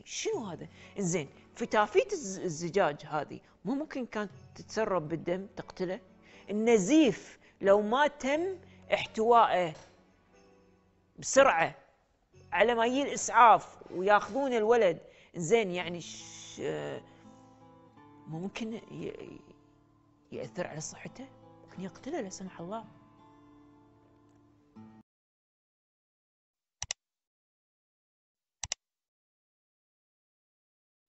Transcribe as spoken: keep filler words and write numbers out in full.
شنو هذا؟ زين فتافيت الزجاج هذه مو ممكن كانت تتسرب بالدم تقتله؟ النزيف لو ما تم احتوائه بسرعه على ما يجي الاسعاف وياخذون الولد، زين يعني ش... ممكن ياثر على صحته، ممكن يقتله لا سمح الله.